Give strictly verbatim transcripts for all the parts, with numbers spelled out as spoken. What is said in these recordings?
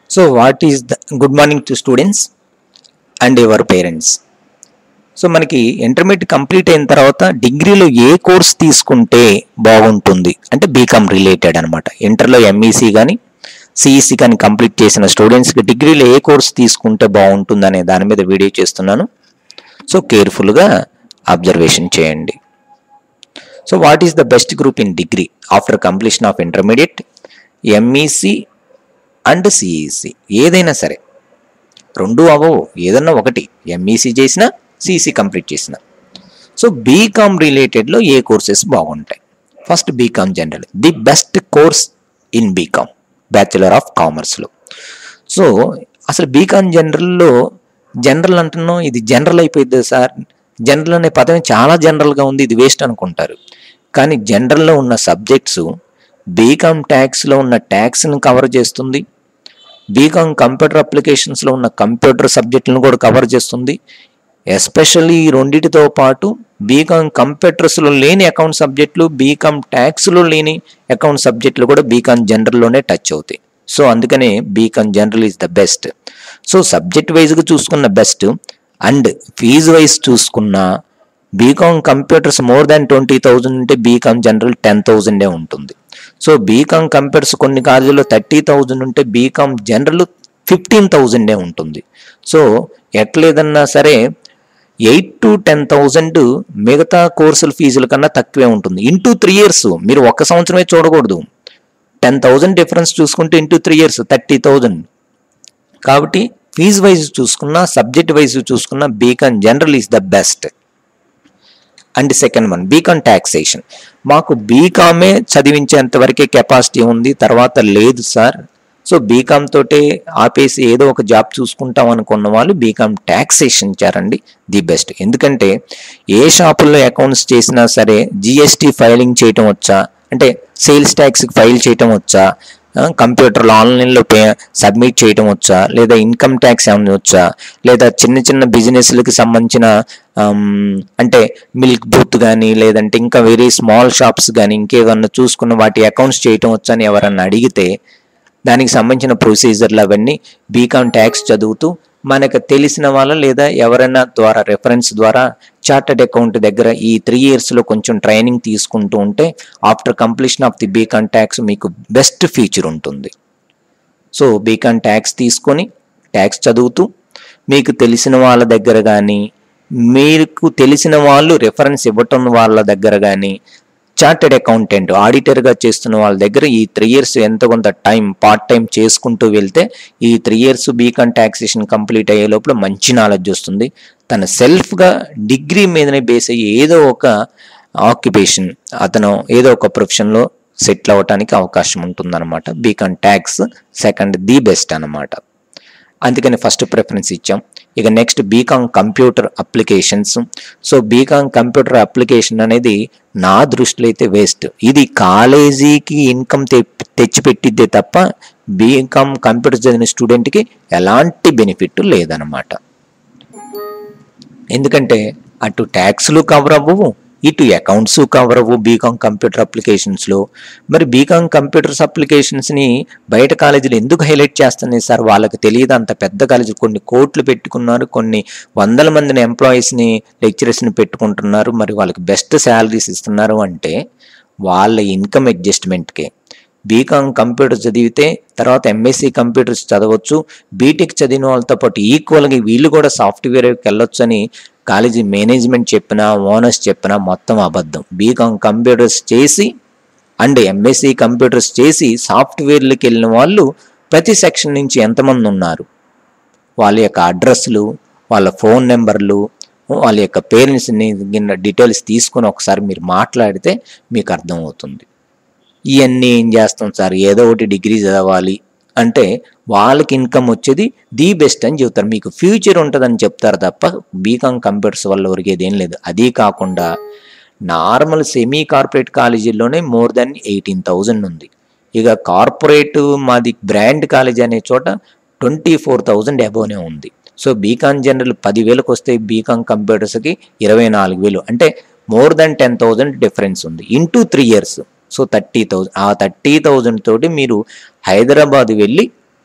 So what is the good morning to students and your parents. So మనకి intermediate complete అయిన తర్వాత డిగ్రీలో ఏ course తీసుకుంటే బాగుంటుంది అంటే బీకామ్ రిలేటెడ్ అనమాట. ఇంటర్లో ఎంఈసీ కానీ సిఈసీ కానీ కంప్లీట్ చేసిన స్టూడెంట్స్కి డిగ్రీలో ఏ కోర్స్ తీసుకుంటే బాగుంటుంది అనే దాని మీద వీడియో చేస్తున్నాను. సో కేర్ఫుల్గా అబ్జర్వేషన్ చేయండి. So what is the best group in degree after completion of intermediate? MEC and CEC ఏదైనా సరే, రెండు అవ్వవు, ఏదన్నా ఒకటి, ఎంఈసీ చేసిన సిఈసీ కంప్లీట్ చేసిన. సో బీకామ్ రిలేటెడ్లో ఏ కోర్సెస్ బాగుంటాయి? First BCom general, the best course in BCom bachelor of కామర్స్లో. సో అసలు బీకామ్ జనరల్లో జనరల్ అంటున్నాం, ఇది జనరల్ అయిపోయింది సార్, జనరల్ అనే పదం చాలా జనరల్గా ఉంది, ఇది వేస్ట్ అనుకుంటారు. కానీ జనరల్లో ఉన్న సబ్జెక్ట్స్ బీకామ్ ట్యాక్స్లో ఉన్న ట్యాక్స్ని కవర్ చేస్తుంది, బీకామ్ కంప్యూటర్ అప్లికేషన్స్లో ఉన్న కంప్యూటర్ సబ్జెక్టులను కూడా కవర్ చేస్తుంది. ఎస్పెషల్లీ ఈ రెండింటితో పాటు బీకామ్ కంప్యూటర్స్లో లేని అకౌంట్ సబ్జెక్టులు, బీకామ్ ట్యాక్స్లో లేని అకౌంట్ సబ్జెక్టులు కూడా బీకామ్ జనరల్లోనే టచ్ అవుతాయి. సో అందుకనే BCom general is the best. So subject వైజ్గా చూసుకున్న బెస్ట్ అండ్ ఫీజు వైజ్ చూసుకున్న BCom computers more than twenty thousand ఉంటే బీకామ్ జనరల్ టెన్ థౌజండే ఉంటుంది. సో బీకామ్ కంప్యూటర్స్ కొన్ని కాలేజీలో థర్టీ థౌజండ్ ఉంటే బీకామ్ జనరల్ ఫిఫ్టీన్ థౌజండే ఉంటుంది. సో ఎట్లేదన్నా సరే ఎయిట్ టు టెన్ థౌజండ్ మిగతా కోర్సుల ఫీజుల కన్నా తక్కువే ఉంటుంది. ఇంటూ త్రీ ఇయర్స్ మీరు ఒక్క సంవత్సరమే చూడకూడదు. టెన్ థౌజండ్ డిఫరెన్స్ చూసుకుంటే into three years thirty thousand. కాబట్టి ఫీజు వైజ్ చూసుకున్నా, సబ్జెక్ట్ వైజ్ చూసుకున్నా BCom general is the best. And second one BCom taxation. మాకు బీకామే చదివించేంత వరకే కెపాసిటీ ఉంది, తర్వాత లేదు సార్, సో బీకామ్ తోటే ఆపేసి ఏదో ఒక జాబ్ చూసుకుంటాం అనుకున్న వాళ్ళు బీకామ్ ట్యాక్సేషన్ చేరండి, ది బెస్ట్. ఎందుకంటే ఏ షాపుల్లో అకౌంట్స్ చేసినా సరే జిఎస్టీ ఫైలింగ్ చేయటం వచ్చా, అంటే సేల్స్ ట్యాక్స్కి ఫైల్ చేయటం వచ్చా, కంప్యూటర్లో ఆన్లైన్లో పే సబ్మిట్ చేయటం వచ్చా, లేదా ఇన్కమ్ ట్యాక్స్ ఏమైనా వచ్చా, లేదా చిన్న చిన్న బిజినెస్లకి సంబంధించిన అంటే మిల్క్ బూత్ కానీ లేదంటే ఇంకా వేరే స్మాల్ షాప్స్ కానీ ఇంకేమన్నా చూసుకున్న వాటి అకౌంట్స్ చేయటం వచ్చా అని ఎవరన్నా అడిగితే దానికి సంబంధించిన ప్రొసీజర్లు అవన్నీ బీకామ్ ట్యాక్స్ చదువుతూ మనకు తెలిసిన వాళ్ళ లేదా ఎవరైనా ద్వారా రెఫరెన్స్ ద్వారా చార్టర్డ్ అకౌంట్ దగ్గర ఈ త్రీ ఇయర్స్లో కొంచెం ట్రైనింగ్ తీసుకుంటూ ఉంటే after completion of the BCom tax మీకు బెస్ట్ ఫ్యూచర్ ఉంటుంది. సో బీకామ్ ట్యాక్స్ తీసుకొని ట్యాక్స్ చదువుతూ మీకు తెలిసిన వాళ్ళ దగ్గర కానీ మీకు తెలిసిన వాళ్ళు రెఫరెన్స్ ఇవ్వటం వాళ్ళ దగ్గర కానీ చార్టెడ్ అకౌంటెంట్ ఆడిటర్గా చేస్తున్న వాళ్ళ దగ్గర ఈ త్రీ ఇయర్స్ ఎంత కొంత టైం పార్ట్ టైం చేసుకుంటూ వెళ్తే ఈ three years BCom taxation complete అయ్యే లోపల మంచి నాలెడ్జ్ వస్తుంది. తన సెల్ఫ్గా డిగ్రీ మీదనే బేస్ అయ్యి ఏదో ఒక ఆక్యుపేషన్ అతను ఏదో ఒక ప్రొఫెషన్లో సెటిల్ అవ్వటానికి అవకాశం ఉంటుందన్నమాట. BCom tax second the best అన్నమాట. అందుకని ఫస్ట్ ప్రిఫరెన్స్ ఇచ్చాం. ఇక next BCom computer applications. So BCom computer application అనేది నా దృష్టిలో అయితే వేస్ట్. ఇది కాలేజీకి ఇన్కమ్ తె తెచ్చిపెట్టిద్దే తప్ప బీకామ్ కంప్యూటర్ చదివిన స్టూడెంట్కి ఎలాంటి బెనిఫిట్ లేదనమాట. ఎందుకంటే అటు ట్యాక్స్లు కవర్ అవ్వవు, ఇటు అకౌంట్స్ కవర్ అవ్వు బీకామ్ కంప్యూటర్ అప్లికేషన్స్లో. మరి బీకామ్ కంప్యూటర్స్ అప్లికేషన్స్ని బయట కాలేజీలు ఎందుకు హైలైట్ చేస్తున్నాయి సార్? వాళ్ళకి తెలియదు, అంత పెద్ద కాలేజీలు కొన్ని కోట్లు పెట్టుకున్నారు, కొన్ని వందల మందిని ఎంప్లాయీస్ని లెక్చరర్స్ని పెట్టుకుంటున్నారు, మరి వాళ్ళకి బెస్ట్ శాలరీస్ ఇస్తున్నారు అంటే వాళ్ళ ఇన్కమ్ అడ్జస్ట్మెంట్కే. బీకామ్ కంప్యూటర్ చదివితే తర్వాత ఎంఎస్సి కంప్యూటర్స్ చదవచ్చు, బీటెక్ చదివిన వాళ్ళతో పాటు ఈక్వల్గా వీళ్ళు కూడా సాఫ్ట్వేర్కి వెళ్ళొచ్చు అని కాలేజీ మేనేజ్మెంట్ చెప్పినా ఓనర్స్ చెప్పినా మొత్తం అబద్ధం. బీకామ్ కంప్యూటర్స్ చేసి అండ్ ఎంఎస్సి కంప్యూటర్స్ చేసి సాఫ్ట్వేర్లకి వెళ్ళిన వాళ్ళు ప్రతి సెక్షన్ నుంచి ఎంతమంది ఉన్నారు, వాళ్ళ యొక్క అడ్రస్లు, వాళ్ళ ఫోన్ నెంబర్లు, వాళ్ళ యొక్క పేరెంట్స్ని డీటెయిల్స్ తీసుకొని ఒకసారి మీరు మాట్లాడితే మీకు అర్థమవుతుంది. ఇవన్నీ ఏం చేస్తాం సార్, ఏదో ఒకటి డిగ్రీ చదవాలి అంటే వాళ్ళకి ఇన్కమ్ వచ్చేది ది బెస్ట్ అని చెప్తారు, మీకు ఫ్యూచర్ ఉంటుందని చెప్తారు తప్ప బీకామ్ కంప్యూటర్స్ వల్ల ఒరిగేది ఏం లేదు. అదీ కాకుండా నార్మల్ సెమీ కార్పొరేట్ కాలేజీల్లోనే మోర్ దెన్ ఎయిటీన్ థౌజండ్ ఉంది. ఇక కార్పొరేట్ మాది బ్రాండ్ కాలేజ్ అనే చోట ట్వంటీ ఫోర్ థౌజండ్ అబోనే ఉంది. సో బీకామ్ జనరల్ పదివేలకు వస్తే బీకామ్ కంప్యూటర్స్కి ఇరవై నాలుగు వేలు అంటే more than ten thousand difference ఉంది into three years. So thirty thousand ఆ థర్టీ థౌజండ్ తోటి మీరు హైదరాబాద్ వెళ్ళి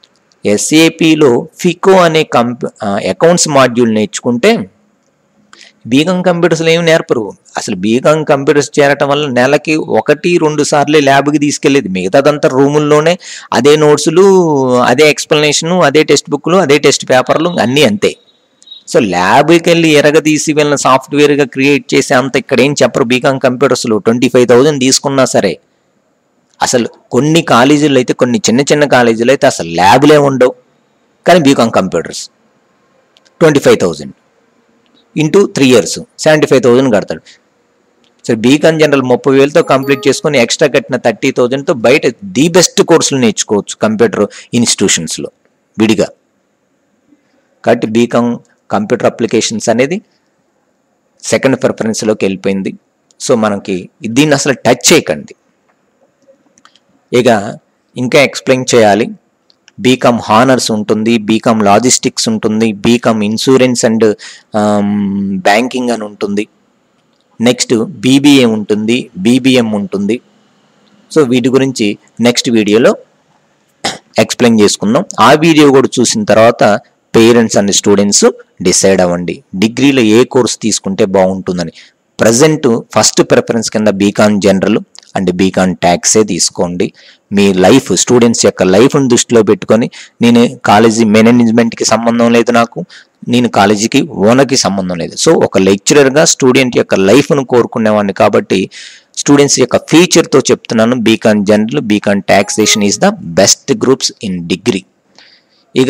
ఎస్ఏపిలో ఫికో అనే కంప్ అకౌంట్స్ మాడ్యూల్ నేర్చుకుంటే బీకామ్ కంప్యూటర్స్లో ఏమి నేర్పరు. అసలు బీకామ్ కంప్యూటర్స్ చేరటం వల్ల నెలకి ఒకటి రెండు సార్లే ల్యాబ్కి తీసుకెళ్ళేది, మిగతాదంతా రూముల్లోనే అదే నోట్సులు, అదే ఎక్స్ప్లెనేషను, అదే టెక్స్ట్ బుక్లు, అదే టెస్ట్ పేపర్లు అన్నీ అంతే. సో ల్యాబ్కి వెళ్ళి ఎరగదీసి వీళ్ళని సాఫ్ట్వేర్గా క్రియేట్ చేసే అంత ఇక్కడ ఏం చెప్పరు. బీకామ్ కంప్యూటర్స్లో ట్వంటీ ఫైవ్ థౌజండ్ తీసుకున్నా సరే అసలు కొన్ని కాలేజీలు అయితే, కొన్ని చిన్న చిన్న కాలేజీలు అయితే అసలు ల్యాబ్లే ఉండవు, కానీ BCom computers twenty five thousand into three years seventy five thousand కడతాడు. సరే బీకామ్ జనరల్ ముప్పై వేలతో కంప్లీట్ చేసుకొని ఎక్స్ట్రా కట్టిన థర్టీ థౌజండ్తో బయట ది బెస్ట్ కోర్సులు నేర్చుకోవచ్చు కంప్యూటర్ ఇన్స్టిట్యూషన్స్లో విడిగా. కాబట్టి బీకామ్ కంప్యూటర్ అప్లికేషన్స్ అనేది సెకండ్ ప్రిఫరెన్స్లోకి వెళ్ళిపోయింది. సో మనకి దీన్ని అసలు టచ్ చేయకండి. ఇక ఇంకా ఎక్స్ప్లెయిన్ చేయాలి. బీకామ్ హానర్స్ ఉంటుంది, బీకామ్ లాజిస్టిక్స్ ఉంటుంది, బీకామ్ ఇన్సూరెన్స్ అండ్ బ్యాంకింగ్ అని ఉంటుంది, నెక్స్ట్ బీబీఏ ఉంటుంది, బీబీఎం ఉంటుంది. సో వీటి గురించి నెక్స్ట్ వీడియోలో ఎక్స్ప్లెయిన్ చేసుకుందాం. ఆ వీడియో కూడా చూసిన తర్వాత పేరెంట్స్ అండ్ స్టూడెంట్స్ డిసైడ్ అవ్వండి డిగ్రీలో ఏ కోర్స్ తీసుకుంటే బాగుంటుందని. ప్రజెంట్ ఫస్ట్ ప్రిఫరెన్స్ కింద బీకామ్ జనరల్ అండ్ బీకామ్ ట్యాక్సే తీసుకోండి. మీ లైఫ్, స్టూడెంట్స్ యొక్క లైఫ్ని దృష్టిలో పెట్టుకొని, నేను కాలేజీ మేనేజ్మెంట్కి సంబంధం లేదు, నాకు నేను కాలేజీకి ఓనర్కి సంబంధం లేదు. సో ఒక లెక్చరర్గా స్టూడెంట్ యొక్క లైఫ్ను కోరుకునేవాడిని కాబట్టి స్టూడెంట్స్ యొక్క ఫ్యూచర్తో చెప్తున్నాను. BCom general, BCom taxation is the best groups in degree. ఇక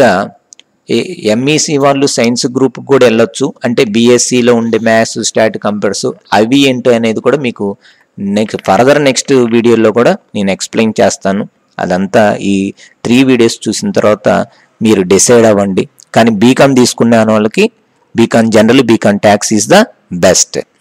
ఎంఈసీ వాళ్ళు సైన్స్ గ్రూప్ కూడా వెళ్ళొచ్చు, అంటే బీఎస్సీలో ఉండే మ్యాథ్స్, స్టాట్, కంప్యూటర్స్ అవి ఏంటో అనేది కూడా మీకు నెక్స్ట్ ఫర్దర్ నెక్స్ట్ వీడియోలో కూడా నేను ఎక్స్ప్లెయిన్ చేస్తాను. అదంతా ఈ త్రీ వీడియోస్ చూసిన తర్వాత మీరు డిసైడ్ అవ్వండి. కానీ బీకామ్ తీసుకునే వాళ్ళకి BCom general, BCom tax is the best.